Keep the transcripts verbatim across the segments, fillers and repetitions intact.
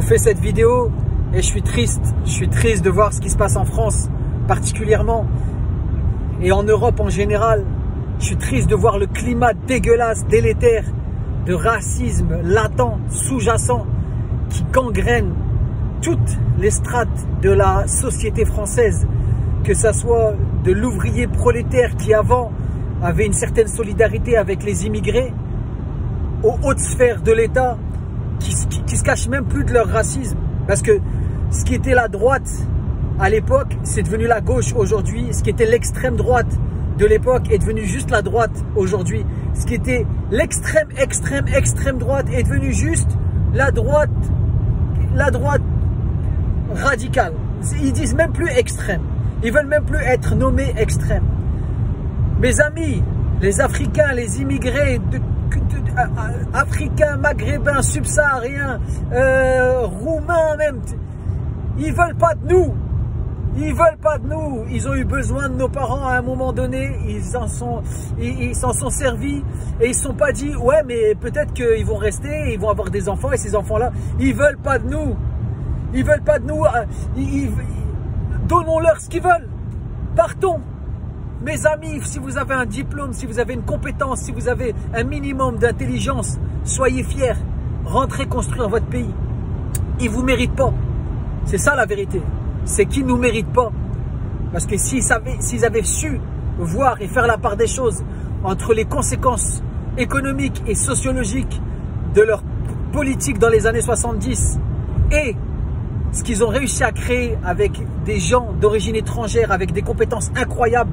fais cette vidéo et je suis triste. Je suis triste de voir ce qui se passe en France particulièrement et en Europe en général. Je suis triste de voir le climat dégueulasse, délétère, de racisme latent, sous-jacent, qui gangrène toutes les strates de la société française, que ça soit de l'ouvrier prolétaire qui avant avait une certaine solidarité avec les immigrés, aux hautes sphères de l'État qui, qui, qui se cachent même plus de leur racisme, parce que ce qui était la droite à l'époque, c'est devenu la gauche aujourd'hui. Ce qui était l'extrême droite de l'époque est devenu juste la droite aujourd'hui. Ce qui était l'extrême, extrême, extrême droite est devenu juste la droite, la droite radicale. Ils disent même plus extrême. Ils veulent même plus être nommés extrêmes. Mes amis, les Africains, les immigrés, de, de, de, de, Africains, Maghrébins, Subsahariens, euh, Roumains même, ils veulent pas de nous. Ils veulent pas de nous. Ils ont eu besoin de nos parents à un moment donné. Ils en sont, ils s'en sont servis et ils se sont pas dit ouais mais peut-être qu'ils vont rester, ils vont avoir des enfants et ces enfants-là, ils veulent pas de nous. Ils veulent pas de nous. Ils, ils, donnons-leur ce qu'ils veulent. Partons. Mes amis, si vous avez un diplôme, si vous avez une compétence, si vous avez un minimum d'intelligence, soyez fiers. Rentrez construire votre pays. Ils vous méritent pas. C'est ça la vérité. C'est qu'ils ne nous méritent pas. Parce que s'ils avaient, s'ils avaient su voir et faire la part des choses entre les conséquences économiques et sociologiques de leur politique dans les années soixante-dix et ce qu'ils ont réussi à créer avec des gens d'origine étrangère, avec des compétences incroyables,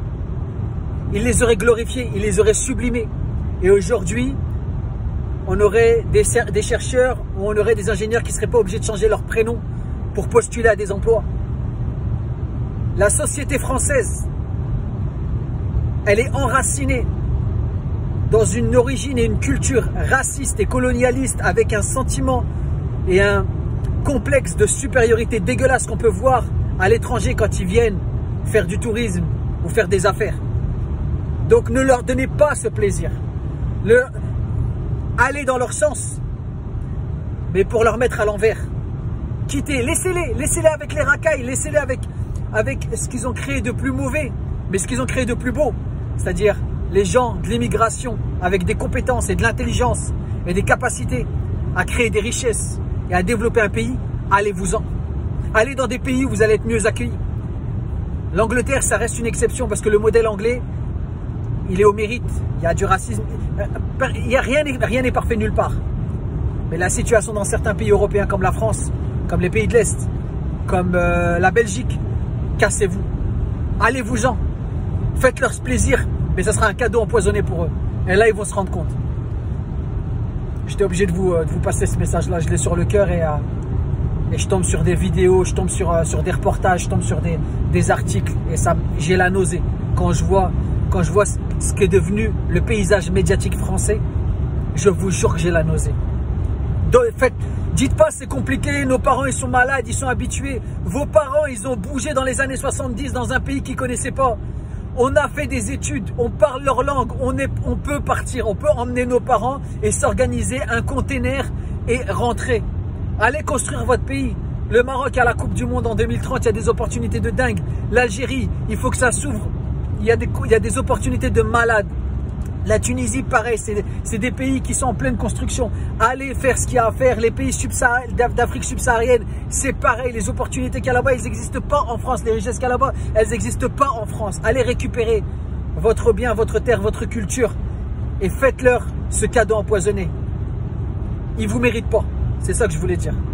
ils les auraient glorifiés, ils les auraient sublimés. Et aujourd'hui, on aurait des, des chercheurs ou on aurait des ingénieurs qui ne seraient pas obligés de changer leur prénom pour postuler à des emplois. La société française, elle est enracinée dans une origine et une culture raciste et colonialiste avec un sentiment et un complexe de supériorité dégueulasse qu'on peut voir à l'étranger quand ils viennent faire du tourisme ou faire des affaires. Donc ne leur donnez pas ce plaisir. Le... Allez dans leur sens, mais pour leur mettre à l'envers. Quittez, laissez-les, laissez-les avec les racailles, laissez-les avec, avec ce qu'ils ont créé de plus mauvais, mais ce qu'ils ont créé de plus beau. C'est-à-dire les gens de l'immigration avec des compétences et de l'intelligence et des capacités à créer des richesses et à développer un pays, allez-vous-en. Allez dans des pays où vous allez être mieux accueillis. L'Angleterre, ça reste une exception parce que le modèle anglais, il est au mérite. Il y a du racisme. Il y a rien, rien n'est parfait nulle part. Mais la situation dans certains pays européens comme la France, comme les pays de l'Est, comme euh, la Belgique, cassez-vous. Allez-vous-en. Faites-leur ce plaisir, mais ça sera un cadeau empoisonné pour eux. Et là, ils vont se rendre compte. J'étais obligé de vous, de vous passer ce message-là. Je l'ai sur le cœur et, euh, et je tombe sur des vidéos, je tombe sur, euh, sur des reportages, je tombe sur des, des articles. Et ça, j'ai la nausée. Quand je vois, quand je vois ce qu'est devenu le paysage médiatique français, je vous jure que j'ai la nausée. Donc, faites, dites pas c'est compliqué, nos parents ils sont malades, ils sont habitués. Vos parents ils ont bougé dans les années soixante-dix dans un pays qu'ils ne connaissaient pas. On a fait des études, on parle leur langue, on, est, on peut partir, on peut emmener nos parents et s'organiser un container et rentrer. Allez construire votre pays. Le Maroc a la Coupe du Monde en deux mille trente, il y a des opportunités de dingue. L'Algérie, il faut que ça s'ouvre. Il y a des, il y a des opportunités de malades. La Tunisie, pareil, c'est des pays qui sont en pleine construction. Allez faire ce qu'il y a à faire. Les pays d'Afrique subsaharienne, c'est pareil. Les opportunités qu'il y a là-bas, elles n'existent pas en France. Les richesses qu'il y a là-bas, elles n'existent pas en France. Allez récupérer votre bien, votre terre, votre culture et faites-leur ce cadeau empoisonné. Ils ne vous méritent pas. C'est ça que je voulais dire.